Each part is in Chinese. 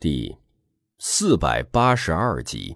第482集。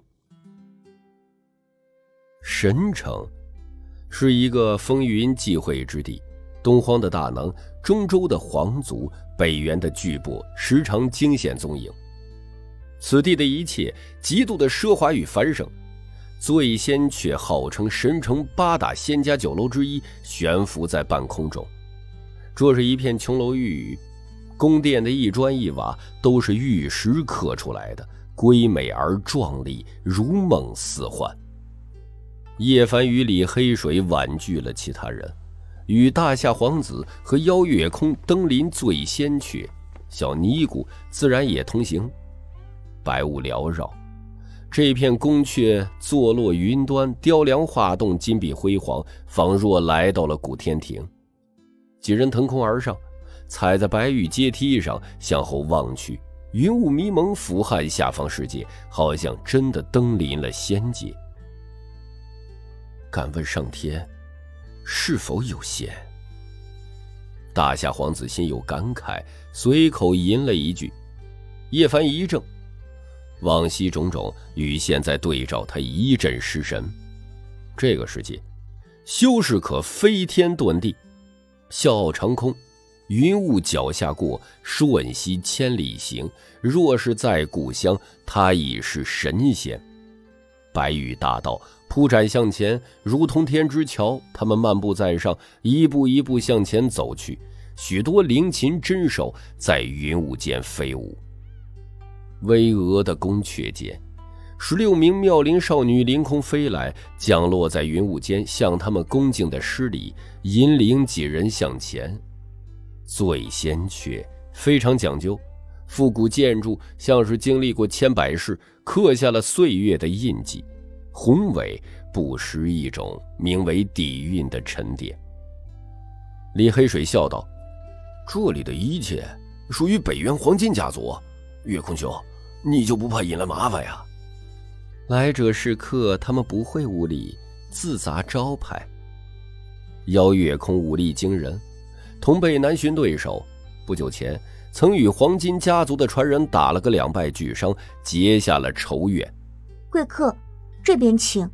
神城是一个风云际会之地，东荒的大能，中州的皇族，北元的巨擘，时常惊现踪影。此地的一切极度的奢华与繁盛，醉仙却号称神城8大仙家酒楼之一，悬浮在半空中。这是一片琼楼玉宇，宫殿的一砖一瓦都是玉石刻出来的，瑰美而壮丽，如梦似幻。叶凡与李黑水婉拒了其他人，与大夏皇子和邀月空登临醉仙阙，小尼姑自然也同行。白雾缭绕，这片宫阙坐落云端，雕梁画栋，金碧辉煌，仿若来到了古天庭。几人腾空而上，踩在白玉阶梯上，向后望去，云雾迷蒙，俯瞰下方世界，好像真的登临了仙界。敢问上天，是否有仙？大夏皇子心有感慨，随口吟了一句。叶凡一怔，往昔种种与现在对照，他一阵失神。这个世界，修士可飞天遁地，笑傲长空，云雾脚下过，瞬息千里行。若是在故乡，他已是神仙。白玉大道铺展向前，如同天之桥，他们漫步在上，一步一步向前走去。许多灵禽珍兽在云雾间飞舞。巍峨的宫阙间，16名妙龄少女凌空飞来，降落在云雾间，向他们恭敬的施礼，引领几人向前。醉仙阙非常讲究，复古建筑像是经历过千百世，刻下了岁月的印记，宏伟不失一种名为底蕴的沉淀。李黑水笑道：“这里的一切属于北元黄金家族，月空兄，你就不怕引来麻烦呀？”来者是客，他们不会无礼，自砸招牌。邀月空武力惊人，同辈难寻对手，不久前曾与黄金家族的传人打了个2败俱伤，结下了仇怨。 贵客，这边请。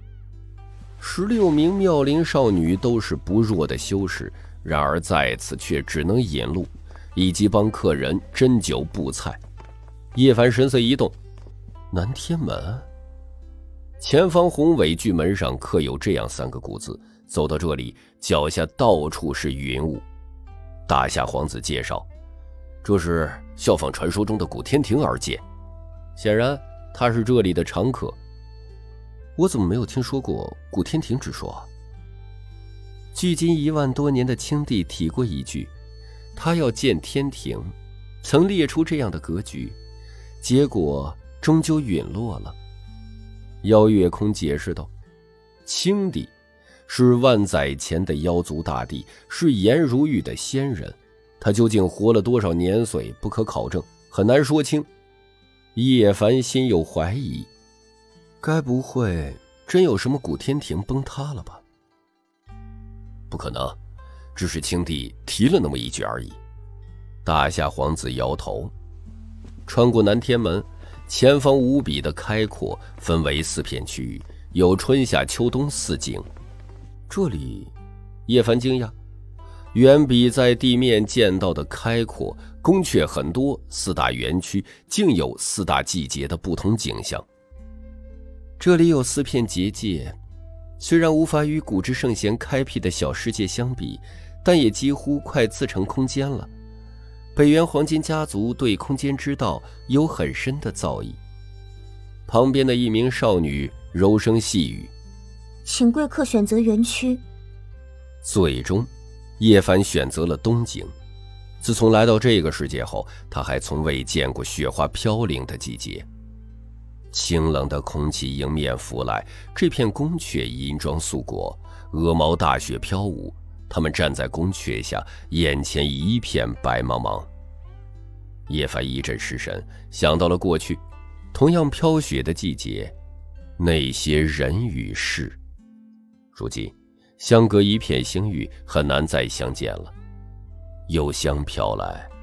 16名妙龄少女都是不弱的修士，然而在此却只能引路，以及帮客人斟酒布菜。叶凡神色一动，南天门。前方宏伟巨门上刻有这样3个古字，走到这里，脚下到处是云雾。大夏皇子介绍，这是效仿传说中的古天庭而建，显然他是这里的常客。我怎么没有听说过古天庭之说？距今1万多年的清帝提过一句，他要建天庭，曾列出这样的格局，结果终究陨落了。邀月空解释道，清帝是万载前的妖族大帝，是颜如玉的仙人，他究竟活了多少年岁不可考证，很难说清。叶凡心有怀疑，该不会真有什么古天庭崩塌了吧？不可能，只是清帝提了那么一句而已。大夏皇子摇头。穿过南天门，前方无比的开阔，分为4片区域，有春夏秋冬4景。这里，叶凡惊讶，远比在地面见到的开阔，宫阙很多，4大园区竟有4大季节的不同景象。这里有4片结界，虽然无法与古之圣贤开辟的小世界相比，但也几乎快自成空间了。北元黄金家族对空间之道有很深的造诣。旁边的一名少女柔声细语， 请贵客选择园区。 最终叶凡选择了东景。自从来到这个世界后，他还从未见过雪花飘零的季节。清冷的空气迎面拂来，这片宫阙银装素裹，鹅毛大雪飘舞。他们站在宫阙下，眼前一片白茫茫。叶凡一阵失神，想到了过去，同样飘雪的季节，那些人与事。如今相隔一片星域，很难再相见了。幽香飘来，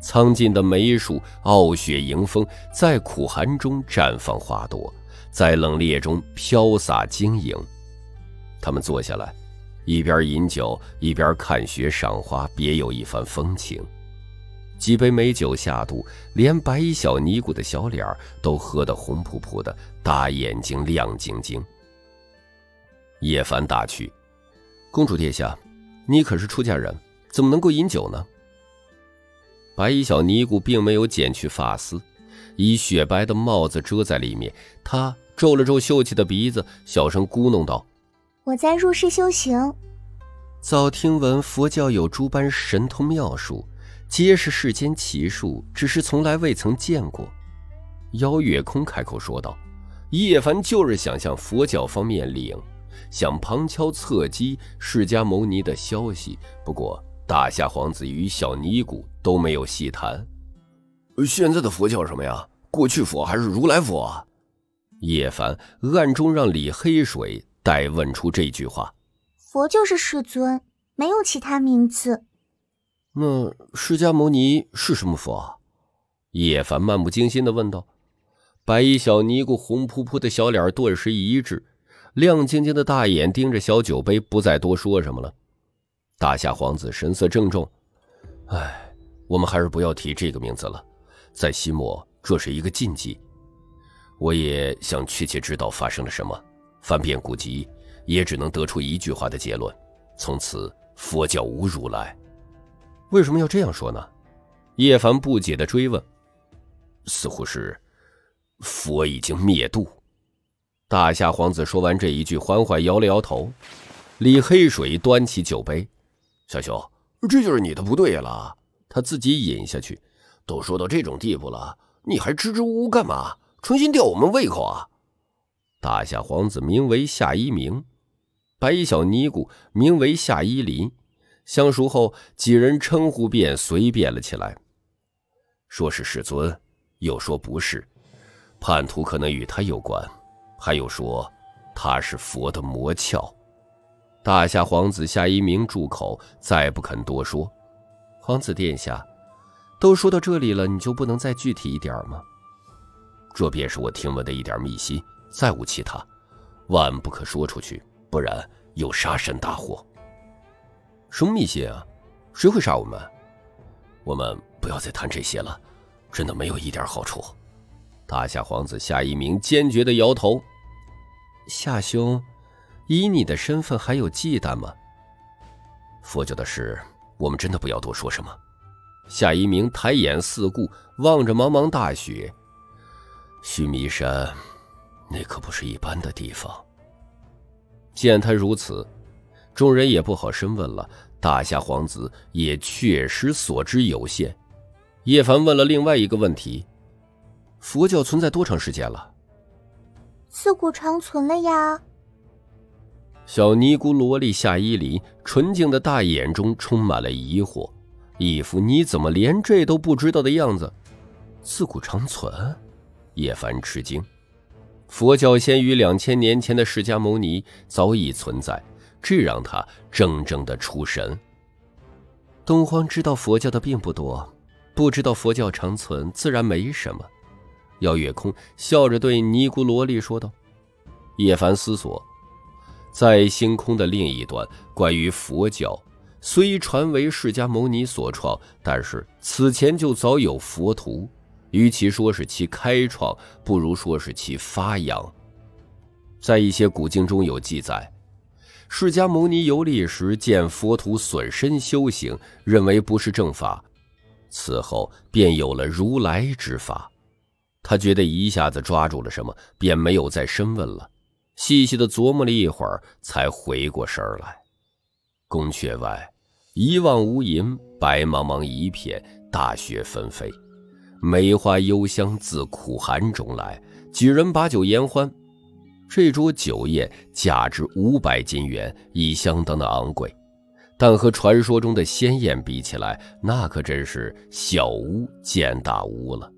苍劲的梅树傲雪迎风，在苦寒中绽放花朵，在冷冽中飘洒晶莹。他们坐下来，一边饮酒一边看雪赏花，别有一番风情。几杯美酒下肚，连白衣小尼姑的小脸都喝得红扑扑的，大眼睛亮晶晶。叶凡打趣：“公主殿下，你可是出家人，怎么能够饮酒呢？”白衣小尼姑并没有剪去发丝，以雪白的帽子遮在里面。她皱了皱秀气的鼻子，小声咕哝道：“ 我在入世修行， 早听闻佛教有诸般神通妙术，皆是世间奇术，只是从来未曾见过。”邀月空开口说道：“叶凡就是想向佛教方面领，想旁敲侧击释迦牟尼的消息，不过大夏皇子与小尼姑都没有细谈。现在的佛叫什么呀？过去佛还是如来佛啊？”叶凡暗中让李黑水代问出这句话。 佛就是世尊，没有其他名字。 那释迦牟尼是什么佛啊？叶凡漫不经心地问道。白衣小尼姑红扑扑的小脸顿时一滞，亮晶晶的大眼盯着小酒杯，不再多说什么了。大夏皇子神色郑重：“我们还是不要提这个名字了，在西漠这是一个禁忌。我也想确切知道发生了什么，翻遍古籍也只能得出一句话的结论：从此佛教无如来。”为什么要这样说呢？叶凡不解地追问。似乎是佛已经灭度。大夏皇子说完这一句，缓缓摇了摇头。李黑水端起酒杯：“小兄，这就是你的不对了。”他自己饮下去。都说到这种地步了，你还支支吾吾干嘛？重新吊我们胃口啊！大夏皇子名为夏一鸣，白衣小尼姑名为夏依林。相熟后，几人称呼便随便了起来。说是世尊，又说不是，叛徒可能与他有关，还有说他是佛的魔鞘。大夏皇子夏一鸣住口，再不肯多说。皇子殿下，都说到这里了，你就不能再具体一点吗？这便是我听闻的一点秘辛，再无其他，万不可说出去，不然有杀身大祸。什么秘辛啊？谁会杀我们？我们不要再谈这些了，真的没有一点好处。大夏皇子夏一鸣坚决地摇头。夏兄，以你的身份还有忌惮吗？佛教的事，我们真的不要多说什么。夏一鸣抬眼四顾，望着茫茫大雪。须弥山，那可不是一般的地方。见他如此，众人也不好深问了。大夏皇子也确实所知有限。叶凡问了另外一个问题：佛教存在多长时间了？ 自古长存了呀。 小尼姑萝莉夏依林纯净的大眼中充满了疑惑，一副你怎么连这都不知道的样子。自古长存？叶凡吃惊。佛教先于2000年前的释迦牟尼早已存在，这让他怔怔的出神。东荒知道佛教的并不多，不知道佛教长存自然没什么。邀月空笑着对尼姑萝莉说道。叶凡思索，在星空的另一端，关于佛教虽传为释迦牟尼所创，但是此前就早有佛徒，与其说是其开创，不如说是其发扬。在一些古经中有记载，释迦牟尼游历时见佛徒损身修行，认为不是正法，此后便有了如来之法。他觉得一下子抓住了什么，便没有再深问了，细细地琢磨了一会儿，才回过神来。宫阙外一望无垠，白茫茫一片，大雪纷飞，梅花幽香自苦寒中来，几人把酒言欢。这桌酒宴价值500金元，已相当的昂贵，但和传说中的仙宴比起来，那可真是小巫见大巫了。